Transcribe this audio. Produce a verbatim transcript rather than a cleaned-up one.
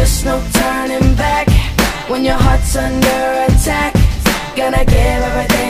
just no turning back when your heart's under attack. Gonna give everything